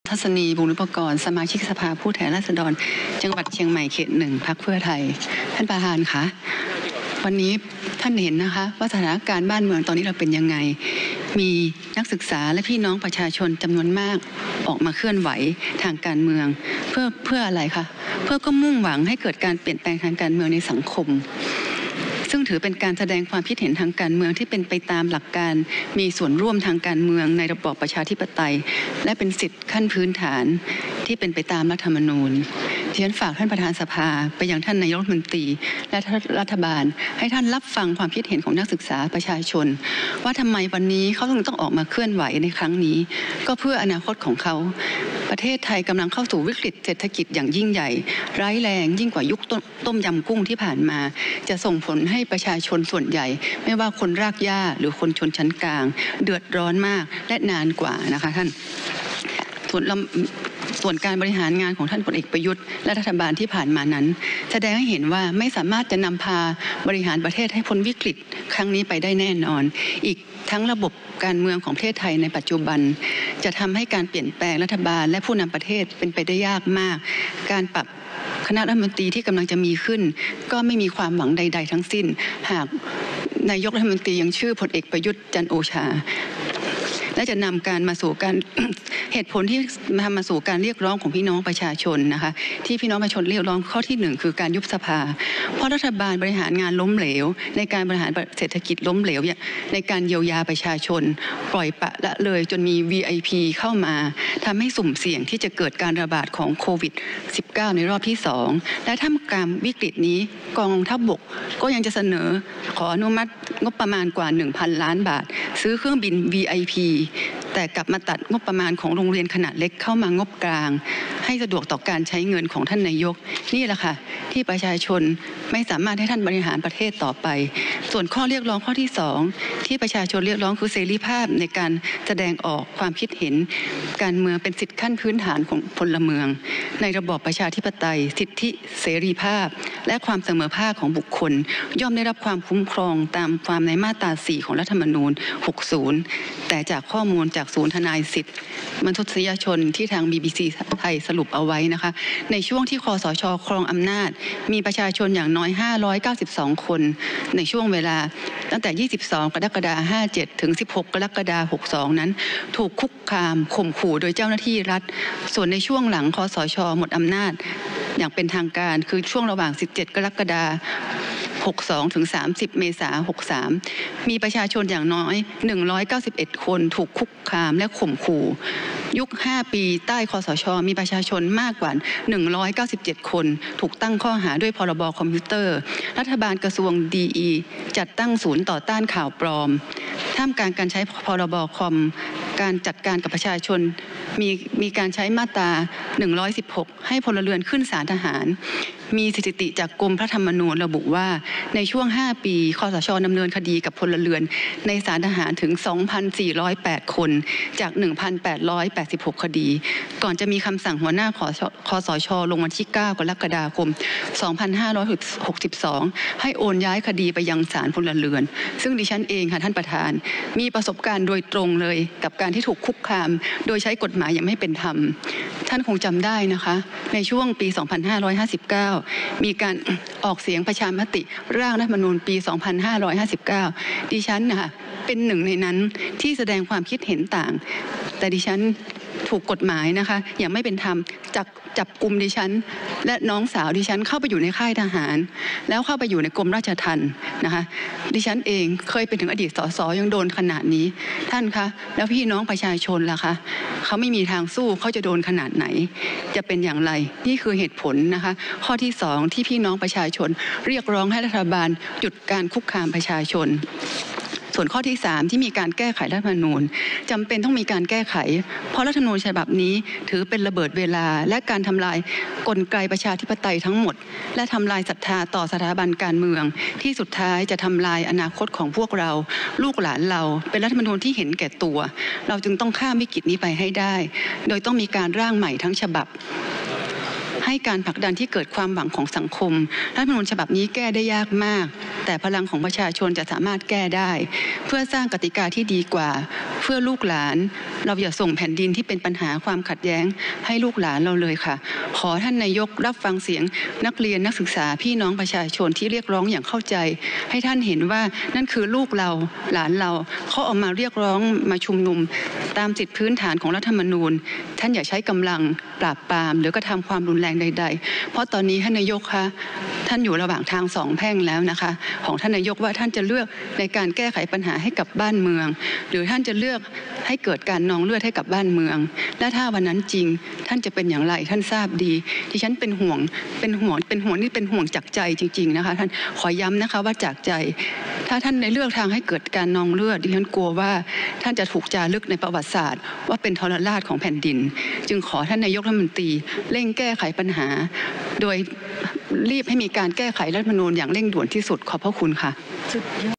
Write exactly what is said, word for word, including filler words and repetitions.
ทัศนี บุญอุปกรณ์สมาชิกสภาผู้แทนราษฎรจังหวัดเชียงใหม่เขตหนึ่งพรรคเพื่อไทยท่านประธานคะวันนี้ท่านเห็นนะคะว่าสถานการณ์บ้านเมืองตอนนี้เราเป็นยังไงมีนักศึกษาและพี่น้องประชาชนจำนวนมากออกมาเคลื่อนไหวทางการเมืองเพื่อเพื่ออะไรคะเพื่อก็มุ่งหวังให้เกิดการเปลี่ยนแปลงทางการเมืองในสังคมซึ่งถือเป็นการแสดงความคิดเห็นทางการเมืองที่เป็นไปตามหลักการมีส่วนร่วมทางการเมืองในระบอบประชาธิปไตยและเป็นสิทธิขั้นพื้นฐานที่เป็นไปตามรัฐธรรมนูญดิฉันฝากท่านประธานสภาไปยังท่านนายกรัฐมนตรีและรัฐบาลให้ท่านรับฟังความคิดเห็นของนักศึกษาประชาชนว่าทำไมวันนี้เขาต้องต้องออกมาเคลื่อนไหวในครั้งนี้ก็เพื่ออนาคตของเขาประเทศไทยกำลังเข้าสู่วิกฤตเศรษฐกิจอย่างยิ่งใหญ่ร้ายแรงยิ่งกว่ายุคต้มยำกุ้งที่ผ่านมาจะส่งผลให้ประชาชนส่วนใหญ่ไม่ว่าคนรากหญ้าหรือคนชนชั้นกลางเดือดร้อนมากและนานกว่านะคะท่านส่วนส่วนการบริหารงานของท่านพลเอกประยุทธ์และรัฐบาลที่ผ่านมานั้นแสดงให้เห็นว่าไม่สามารถจะนำพาบริหารประเทศให้พ้นวิกฤตครั้งนี้ไปได้แน่นอนอีกทั้งระบบการเมืองของประเทศไทยในปัจจุบันจะทำให้การเปลี่ยนแปลงรัฐบาลและผู้นำประเทศเป็นไปได้ยากมากการปรับคณะรัฐมนตรีที่กำลังจะมีขึ้นก็ไม่มีความหวังใดๆทั้งสิ้นหากนายกรัฐมนตรียังชื่อพลเอกประยุทธ์จันทร์โอชาและจะนำการมาสู่การ เหตุผลที่ทำมาสู่การเรียกร้องของพี่น้องประชาชนนะคะที่พี่น้องประชาชนเรียกร้องข้อที่หนึ่งคือการยุบสภาเพราะรัฐบาลบริหารงานล้มเหลวในการบริหารเศรษฐกิจล้มเหลวในการเยียวยาประชาชนปล่อยปละละเลยจนมี วี ไอ พี เข้ามาทำให้สุ่มเสี่ยงที่จะเกิดการระบาดของโควิด สิบเก้า ในรอบที่สองและท่ามกลางวิกฤตนี้กองทัพบกก็ยังจะเสนอขออนุมัติงบประมาณกว่า หนึ่งพัน ล้านบาทซื้อเครื่องบิน วี ไอ พี แต่กลับมาตัดงบประมาณของโรงเรียนขนาดเล็กเข้ามางบกลางให้สะดวกต่อการใช้เงินของท่านนายกนี่แหละค่ะที่ประชาชนไม่สามารถให้ท่านบริหารประเทศต่อไปส่วนข้อเรียกร้องข้อที่สองที่ประชาชนเรียกร้องคือเสรีภาพในการแสดงออกความคิดเห็นการเมืองเป็นสิทธิขั้นพื้นฐานของพลเมืองในระบอบประชาธิปไตยสิทธิเสรีภาพและความเสมอภาคของบุคคลย่อมได้รับความคุ้มครองตามความในมาตราสี่ของรัฐธรรมนูญหกสิบแต่จากข้อมูลจากศูนย์ทนายสิทธิมนุษยชนที่ทาง บี บี ซี ไทยสรุปเอาไว้นะคะในช่วงที่คสช.ครองอำนาจมีประชาชนอย่างน้อยห้าร้อยเก้าสิบสองคนในช่วงเวลาตั้งแต่ยี่สิบสองกรกฎาคมห้าเจ็ดถึงสิบหกกรกฎาคมหกสิบสองนั้นถูกคุกคามข่มขู่โดยเจ้าหน้าที่รัฐส่วนในช่วงหลังคสช.หมดอำนาจอย่างเป็นทางการคือช่วงระหว่างสิบเจ็ดกรกฎาคมหกสิบสองถึงสามสิบเมษายนหกสิบสามมีประชาชนอย่างน้อยหนึ่งร้อยเก้าสิบเอ็ดคนถูกคุกคามและข่มขู่ยุคห้าปีใต้คสช.มีประชาชนมากกว่าหนึ่งร้อยเก้าสิบเจ็ดคนถูกตั้งข้อหาด้วยพรบคอมพิวเตอร์รัฐบาลกระทรวงดีอีจัดตั้งศูนย์ต่อต้านข่าวปลอมท่ามกลางการใช้พรบคอมการจัดการกับประชาชนมีมีการใช้มาตราหนึ่งร้อยสิบหกให้พลเรือนขึ้นศาลทหารมีสถิติจากกรมพระธรรมนูญระบุว่าในช่วงห้าปีคสช.ดำเนินคดีกับพลเรือนในศาลทหารถึง สองพันสี่ร้อยแปด คนจาก หนึ่งพันแปดร้อยแปดสิบหก คดีก่อนจะมีคำสั่งหัวหน้าคสช.ลงวันที่เก้ากรกฎาคมสองพันห้าร้อยหกสิบสองให้โอนย้ายคดีไปยังศาลพลเรือนซึ่งดิฉันเองค่ะท่านประธานมีประสบการณ์โดยตรงเลยกับการที่ถูกคุกคามโดยใช้กฎหมายอย่างไม่เป็นธรรมท่านคงจำได้นะคะในช่วงปี สองพันห้าร้อยห้าสิบเก้ามีการออกเสียงประชามติร่างรัฐธรรมนูญปี สองพันห้าร้อยห้าสิบเก้า ดิฉันนะคะเป็นหนึ่งในนั้นที่แสดงความคิดเห็นต่างแต่ดิฉันถูกกฎหมายนะคะอย่างไม่เป็นธรรมจับจับกลุ่มดิฉันและน้องสาวดิฉันเข้าไปอยู่ในค่ายทหารแล้วเข้าไปอยู่ในกรมราชทัณฑ์นะคะดิฉันเองเคยเป็นถึงอดีตสสยังโดนขนาดนี้ท่านคะแล้วพี่น้องประชาชนล่ะคะเขาไม่มีทางสู้เขาจะโดนขนาดไหนจะเป็นอย่างไรนี่คือเหตุผลนะคะข้อที่สองที่พี่น้องประชาชนเรียกร้องให้รัฐบาลหยุดการคุกคามประชาชนส่วนข้อที่สามที่มีการแก้ไขรัฐธรรมนูญจำเป็นต้องมีการแก้ไขเพราะรัฐธรรมนูญฉบับนี้ถือเป็นระเบิดเวลาและการทำลายกลไกประชาธิปไตยทั้งหมดและทำลายศรัทธาต่อสถาบันการเมืองที่สุดท้ายจะทำลายอนาคตของพวกเราลูกหลานเราเป็นรัฐธรรมนูญที่เห็นแก่ตัวเราจึงต้องข้ามวิกฤตนี้ไปให้ได้โดยต้องมีการร่างใหม่ทั้งฉบับให้การผลักดันที่เกิดความหวังของสังคมรัฐธรรมนูญฉบับนี้แก้ได้ยากมากแต่พลังของประชาชนจะสามารถแก้ได้เพื่อสร้างกติกาที่ดีกว่าเพื่อลูกหลานเราอย่าส่งแผ่นดินที่เป็นปัญหาความขัดแย้งให้ลูกหลานเราเลยค่ะขอท่านนายกรับฟังเสียงนักเรียนนักศึกษาพี่น้องประชาชนที่เรียกร้องอย่างเข้าใจให้ท่านเห็นว่านั่นคือลูกเราหลานเราเขาออกมาเรียกร้องมาชุมนุมตามสิทธิพื้นฐานของรัฐธรรมนูญท่านอย่าใช้กำลังปราบปรามหรือกระทำความรุนแรงใดๆเพราะตอนนี้ท่านนายกคะท่านอยู่ระหว่างทางสองแพร่งแล้วนะคะของท่านนายกว่าท่านจะเลือกในการแก้ไขปัญหาให้กับบ้านเมืองหรือท่านจะเลือกให้เกิดการนองเลือดให้กับบ้านเมืองและถ้าวันนั้นจริงท่านจะเป็นอย่างไรท่านทราบดีที่ฉันเป็นห่วงเป็นห่วงเป็นห่วงนี่เป็นห่วงจากใจจริงๆนะคะท่านขอย้ำนะคะว่าจากใจถ้าท่านในเลือกทางให้เกิดการนองเลือดดิฉันกลัวว่าท่านจะถูกจารึกในประวัติศาสตร์ว่าเป็นทรราชของแผ่นดินจึงขอท่านนายกรัฐมนตรีเร่งแก้ไขปัญหาโดยรีบให้มีการแก้ไขรัฐธรรมนูญอย่างเร่งด่วนที่สุดขอบพระคุณค่ะ